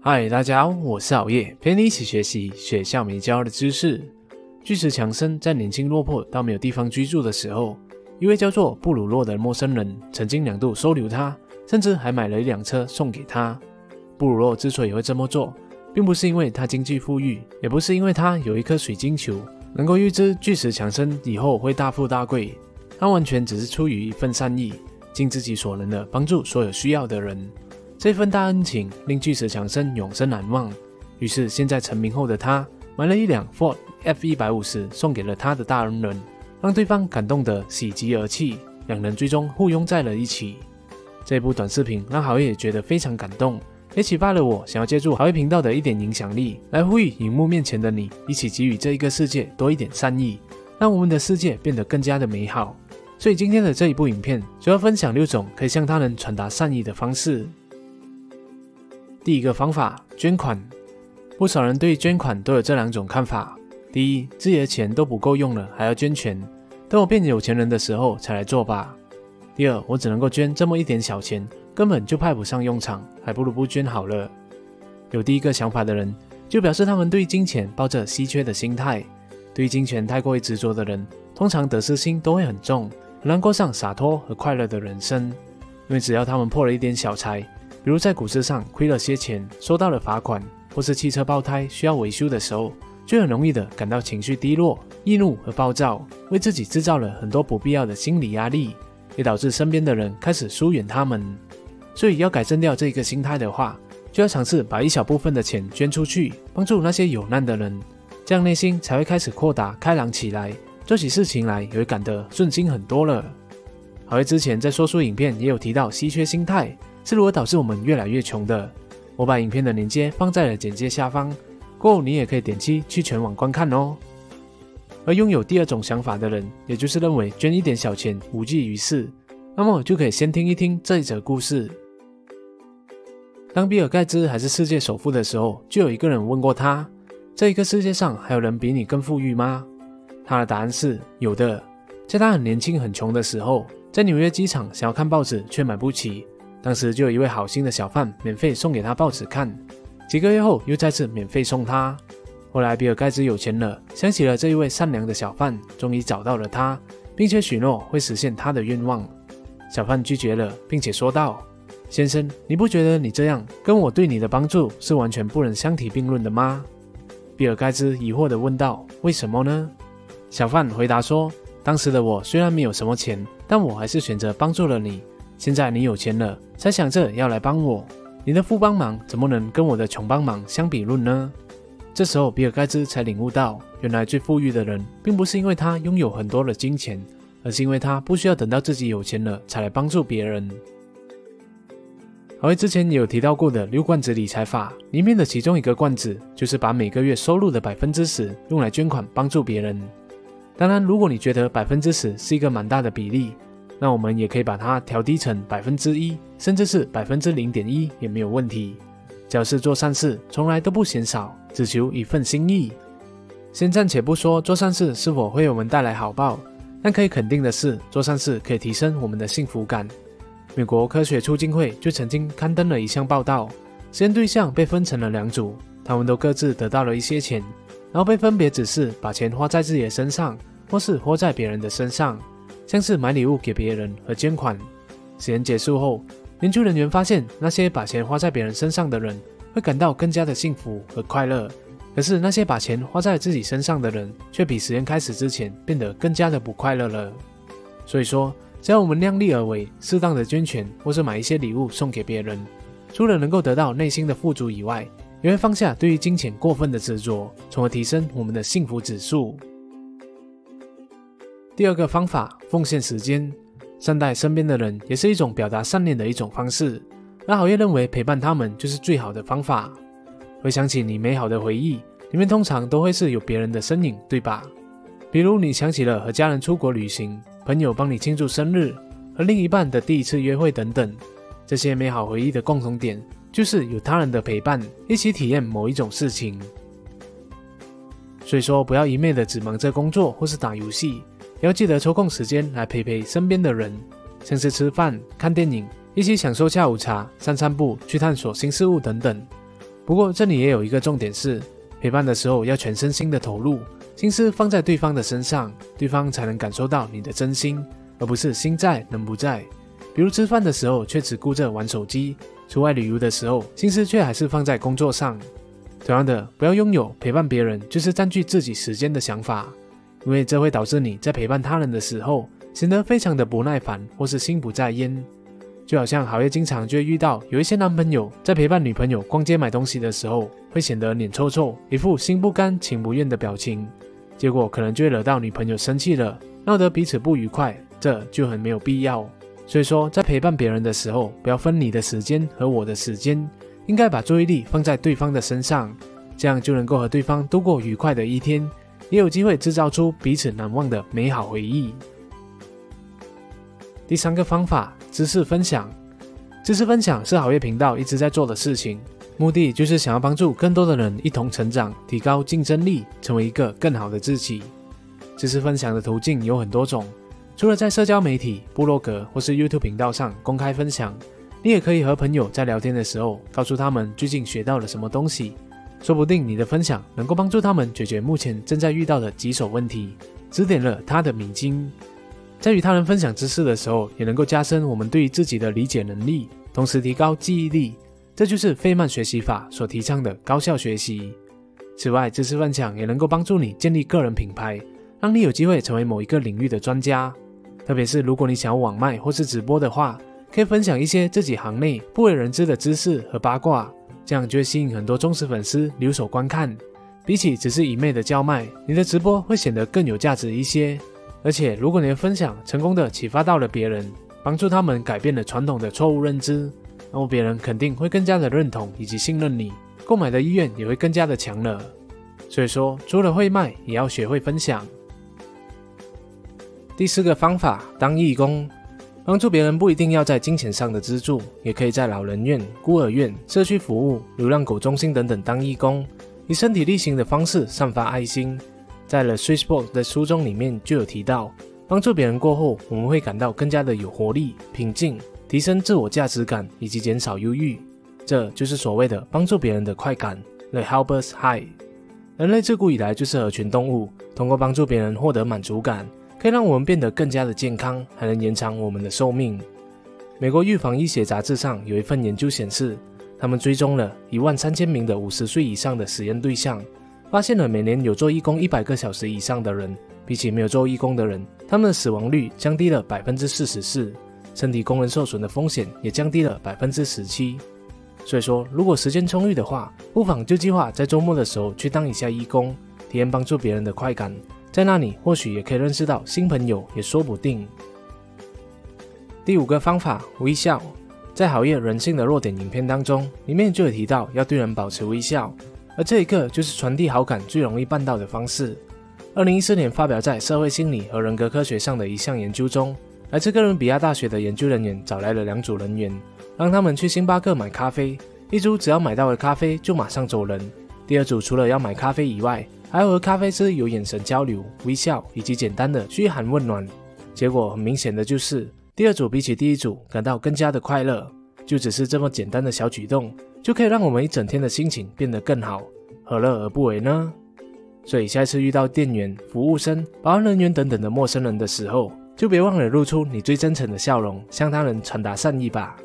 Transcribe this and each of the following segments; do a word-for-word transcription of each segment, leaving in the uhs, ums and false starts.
嗨，大家好，我是熬夜，陪你一起学习学校没教的知识。巨石强森在年轻落魄到没有地方居住的时候，一位叫做布鲁诺的陌生人曾经两度收留他，甚至还买了一辆车送给他。布鲁诺之所以会这么做，并不是因为他经济富裕，也不是因为他有一颗水晶球能够预知巨石强森以后会大富大贵，他完全只是出于一份善意，尽自己所能的帮助所有需要的人。这份大恩情令巨石强森永生难忘，于是现在成名后的他买了一辆 Ford F 一百五十 送给了他的大恩人，让对方感动得喜极而泣，两人最终互拥在了一起。这部短视频让好业觉得非常感动，也启发了我想要借助好业频道的一点影响力，来呼吁荧幕面前的你一起给予这一个世界多一点善意，让我们的世界变得更加的美好。所以今天的这一部影片主要分享六种可以向他人传达善意的方式。第一个方法，捐款。不少人对捐款都有这两种看法。第一，自己的钱都不够用了，还要捐钱，等我变有钱人的时候才来做吧。第二，我只能够捐这么一点小钱，根本就派不上用场，还不如不捐好了。有第一个想法的人，就表示他们对金钱抱着稀缺的心态。对于金钱太过于执着的人，通常得失心都会很重，很难过上洒脱和快乐的人生。因为只要他们破了一点小财，比如在股市上亏了些钱，收到了罚款，或是汽车爆胎需要维修的时候，就很容易的感到情绪低落、易怒和暴躁，为自己制造了很多不必要的心理压力，也导致身边的人开始疏远他们。所以要改正掉这个心态的话，就要尝试把一小部分的钱捐出去，帮助那些有难的人，这样内心才会开始扩大开朗起来，做起事情来也会感得顺心很多了。好，之前在说书影片也有提到稀缺心态是如何导致我们越来越穷的，我把影片的链接放在了简介下方，过后你也可以点击去全网观看哦。而拥有第二种想法的人，也就是认为捐一点小钱无济于事，那么就可以先听一听这一则故事。当比尔盖茨还是世界首富的时候，就有一个人问过他，这一个世界上还有人比你更富裕吗？他的答案是有的。在他很年轻很穷的时候，在纽约机场想要看报纸却买不起，当时就有一位好心的小贩免费送给他报纸看，几个月后又再次免费送他。后来比尔盖茨有钱了，想起了这一位善良的小贩，终于找到了他，并且许诺会实现他的愿望。小贩拒绝了，并且说道，先生，你不觉得你这样跟我对你的帮助是完全不能相提并论的吗？比尔盖茨疑惑地问道，为什么呢？小贩回答说，当时的我虽然没有什么钱，但我还是选择帮助了你，现在你有钱了，才想着要来帮我，你的富帮忙怎么能跟我的穷帮忙相比论呢？这时候比尔盖茨才领悟到，原来最富裕的人并不是因为他拥有很多的金钱，而是因为他不需要等到自己有钱了才来帮助别人。好，之前也有提到过的六罐子理财法里面的其中一个罐子，就是把每个月收入的 百分之十 用来捐款帮助别人。当然，如果你觉得 百分之十 是一个蛮大的比例，那我们也可以把它调低成 百分之一， 甚至是 百分之零点一 也没有问题。只要是做善事，从来都不嫌少，只求一份心意。先暂且不说做善事是否会为我们带来好报，但可以肯定的是，做善事可以提升我们的幸福感。美国科学促进会就曾经刊登了一项报道，实验对象被分成了两组，他们都各自得到了一些钱，然后被分别指示把钱花在自己的身上，或是花在别人的身上，像是买礼物给别人和捐款。实验结束后，研究人员发现，那些把钱花在别人身上的人会感到更加的幸福和快乐，可是那些把钱花在自己身上的人却比实验开始之前变得更加的不快乐了。所以说，只要我们量力而为，适当的捐钱或是买一些礼物送给别人，除了能够得到内心的富足以外，也会放下对于金钱过分的执着，从而提升我们的幸福指数。第二个方法，奉献时间。善待身边的人也是一种表达善念的一种方式，而好业认为陪伴他们就是最好的方法。回想起你美好的回忆，里面通常都会是有别人的身影，对吧？比如你想起了和家人出国旅行，朋友帮你庆祝生日，和另一半的第一次约会等等，这些美好回忆的共同点就是有他人的陪伴，一起体验某一种事情。所以说，不要一昧的只忙着工作或是打游戏，也要记得抽空时间来陪陪身边的人，像是吃饭、看电影，一起享受下午茶、散散步、去探索新事物等等。 不过这里也有一个重点是，陪伴的时候要全身心的投入，心思放在对方的身上，对方才能感受到你的真心，而不是心在人不在。比如吃饭的时候却只顾着玩手机，出外旅游的时候心思却还是放在工作上。同样的，不要拥有陪伴别人就是占据自己时间的想法，因为这会导致你在陪伴他人的时候显得非常的不耐烦或是心不在焉。就好像好业经常就会遇到有一些男朋友在陪伴女朋友逛街买东西的时候，会显得脸臭臭，一副心不甘情不愿的表情，结果可能就会惹到女朋友生气了，闹得彼此不愉快，这就很没有必要。所以说，在陪伴别人的时候，不要分你的时间和我的时间，应该把注意力放在对方的身上，这样就能够和对方度过愉快的一天，也有机会制造出彼此难忘的美好回忆。第三个方法，知识分享。知识分享是好业频道一直在做的事情，目的就是想要帮助更多的人一同成长，提高竞争力，成为一个更好的自己。知识分享的途径有很多种，除了在社交媒体、部落格或是 YouTube 频道上公开分享，你也可以和朋友在聊天的时候告诉他们最近学到了什么东西，说不定你的分享能够帮助他们解决目前正在遇到的棘手问题，指点了他的迷津。在与他人分享知识的时候，也能够加深我们对于自己的理解能力，同时提高记忆力，这就是费曼学习法所提倡的高效学习。此外，知识分享也能够帮助你建立个人品牌，让你有机会成为某一个领域的专家。特别是如果你想要网卖或是直播的话，可以分享一些自己行内不为人知的知识和八卦，这样就会吸引很多忠实粉丝留守观看。比起只是一昧的叫卖，你的直播会显得更有价值一些。而且如果你的分享成功的启发到了别人，帮助他们改变了传统的错误认知，那么别人肯定会更加的认同以及信任你，购买的意愿也会更加的强了。所以说，除了会卖，也要学会分享。第四个方法，当义工。帮助别人不一定要在金钱上的资助，也可以在老人院、孤儿院、社区服务、流浪狗中心等等当义工，以身体力行的方式散发爱心。在 The Switchboard 的书中里面就有提到，帮助别人过后，我们会感到更加的有活力、平静，提升自我价值感以及减少忧郁。这就是所谓的帮助别人的快感 The Helper's High。 人类自古以来就是合群动物，通过帮助别人获得满足感，可以让我们变得更加的健康，还能延长我们的寿命。美国预防医学杂志上有一份研究显示，他们追踪了一万三千名的五十岁以上的实验对象，发现了每年有做义工一百个小时以上的人，比起没有做义工的人，他们的死亡率降低了 百分之四十四， 身体功能受损的风险也降低了 百分之十七。 所以说，如果时间充裕的话，不妨就计划在周末的时候去当一下义工，体验帮助别人的快感，在那里或许也可以认识到新朋友，也说不定。第五个方法，微笑。在好业人性的弱点影片当中，里面就有提到要对人保持微笑，而这一个就是传递好感最容易办到的方式。二零一四年发表在社会心理和人格科学上的一项研究中，来自哥伦比亚大学的研究人员找来了两组人员，让他们去星巴克买咖啡，一组只要买到了咖啡就马上走人，第二组除了要买咖啡以外，还要和咖啡师有眼神交流、微笑以及简单的嘘寒问暖。结果很明显的就是第二组比起第一组感到更加的快乐，就只是这么简单的小举动，就可以让我们一整天的心情变得更好，何乐而不为呢？所以下一次遇到店员、服务生、保安人员等等的陌生人的时候，就别忘了露出你最真诚的笑容，向他人传达善意吧。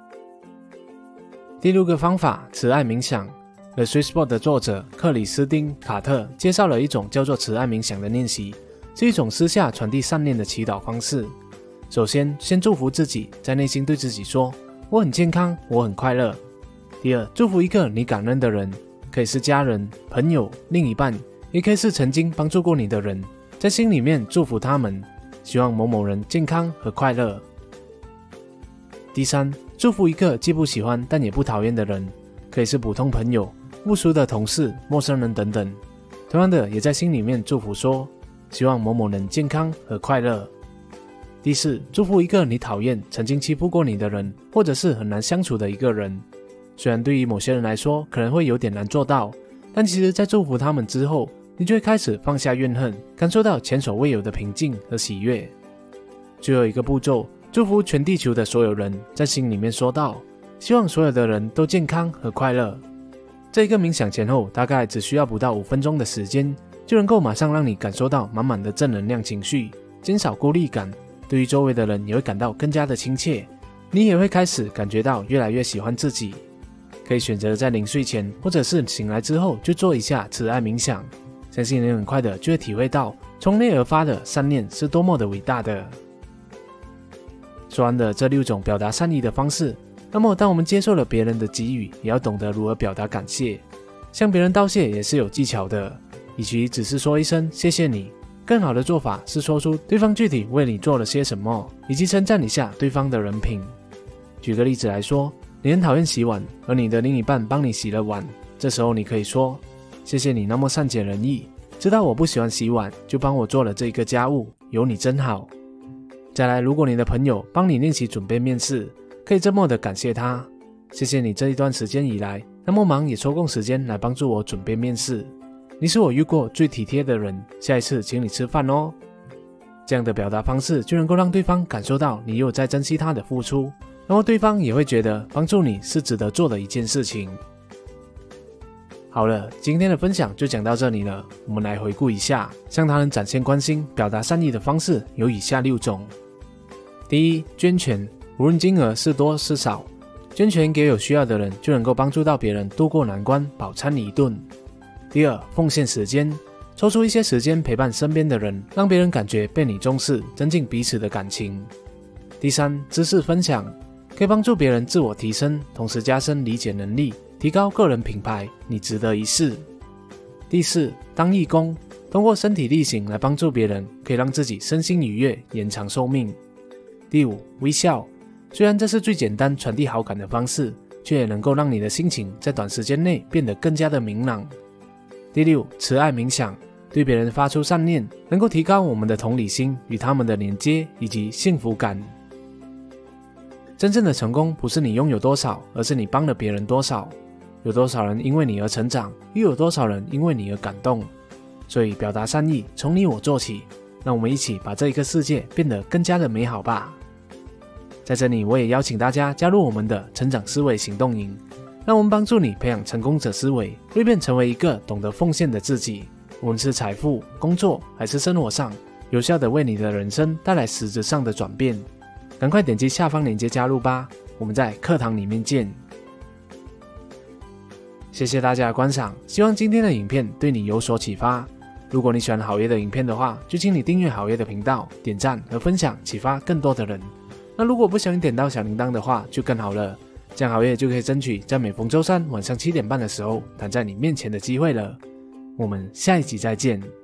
第六个方法，慈爱冥想。The Switchboard 的作者克里斯汀·卡特介绍了一种叫做慈爱冥想的练习，是一种私下传递善念的祈祷方式。首先，先祝福自己，在内心对自己说：“我很健康，我很快乐。”第二，祝福一个你感恩的人，可以是家人、朋友、另一半，也可以是曾经帮助过你的人，在心里面祝福他们，希望某某人健康和快乐。第三，祝福一个既不喜欢但也不讨厌的人，可以是普通朋友、不熟的同事、陌生人等等，同样的也在心里面祝福说，希望某某人健康和快乐。第四，祝福一个你讨厌、曾经欺负过你的人，或者是很难相处的一个人。虽然对于某些人来说可能会有点难做到，但其实在祝福他们之后，你就会开始放下怨恨，感受到前所未有的平静和喜悦。最后一个步骤，祝福全地球的所有人，在心里面说道，希望所有的人都健康和快乐。 这一个冥想前后大概只需要不到五分钟的时间，就能够马上让你感受到满满的正能量情绪，减少孤立感，对于周围的人也会感到更加的亲切，你也会开始感觉到越来越喜欢自己。可以选择在临睡前或者是醒来之后就做一下慈爱冥想，相信你很快的就会体会到从内而发的善念是多么的伟大的。说完了这六种表达善意的方式，那么当我们接受了别人的给予，也要懂得如何表达感谢。向别人道谢也是有技巧的，与其只是说一声谢谢你，更好的做法是说出对方具体为你做了些什么，以及称赞一下对方的人品。举个例子来说，你很讨厌洗碗，而你的另一半帮你洗了碗，这时候你可以说，谢谢你那么善解人意，知道我不喜欢洗碗，就帮我做了这个家务，有你真好。再来，如果你的朋友帮你练习准备面试，可以这么的感谢他，谢谢你这一段时间以来那么忙也抽空时间来帮助我准备面试，你是我遇过最体贴的人，下一次请你吃饭哦。这样的表达方式就能够让对方感受到你有在珍惜他的付出，然后对方也会觉得帮助你是值得做的一件事情。好了，今天的分享就讲到这里了，我们来回顾一下向他人展现关心表达善意的方式有以下六种。第一，捐钱，无论金额是多是少，捐钱给有需要的人就能够帮助到别人度过难关，饱餐一顿。第二，奉献时间，抽出一些时间陪伴身边的人，让别人感觉被你重视，增进彼此的感情。第三，知识分享，可以帮助别人自我提升，同时加深理解能力，提高个人品牌，你值得一试。第四，当义工，通过身体力行来帮助别人，可以让自己身心愉悦，延长寿命。第五，微笑，虽然这是最简单传递好感的方式，却也能够让你的心情在短时间内变得更加的明朗。第六，慈爱冥想，对别人发出善念，能够提高我们的同理心与他们的连接以及幸福感。真正的成功不是你拥有多少，而是你帮了别人多少。有多少人因为你而成长，又有多少人因为你而感动。所以表达善意，从你我做起，让我们一起把这一个世界变得更加的美好吧。在这里，我也邀请大家加入我们的成长思维行动营，让我们帮助你培养成功者思维，蜕变成为一个懂得奉献的自己。无论是财富、工作还是生活上，有效的为你的人生带来实质上的转变。赶快点击下方链接加入吧，我们在课堂里面见。谢谢大家的观赏，希望今天的影片对你有所启发。如果你喜欢好爷的影片的话，就请你订阅好爷的频道，点赞和分享，启发更多的人。那如果不小心点到小铃铛的话，就更好了，这样好爷就可以争取在每逢周三晚上七点半的时候弹在你面前的机会了。我们下一集再见。